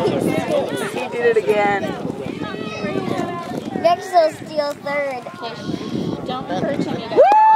Nice. He did it again. Next will steal third. Don't hurt him.